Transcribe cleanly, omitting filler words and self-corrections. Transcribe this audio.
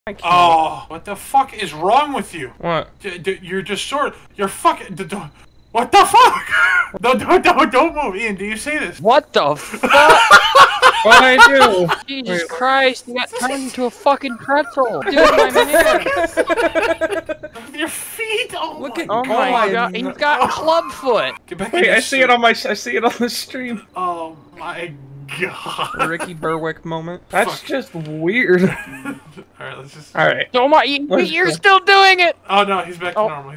Oh, what the fuck is wrong with you? What? You're just sort. You're fucking. What the fuck? Don't move, Ian. Do you see this? What the fuck? What'd I do? Jesus Christ, you got turned into a fucking pretzel. Dude, my man. Your feet. Oh Look my at- Oh my god, he's got club foot. Get back Wait, in I see it on my. I see it on the stream. Oh my god. Ricky Berwick moment. That's Fuck. just weird. Alright, let's just. All right. Oh my, you're still doing it. Oh no, he's back to normal.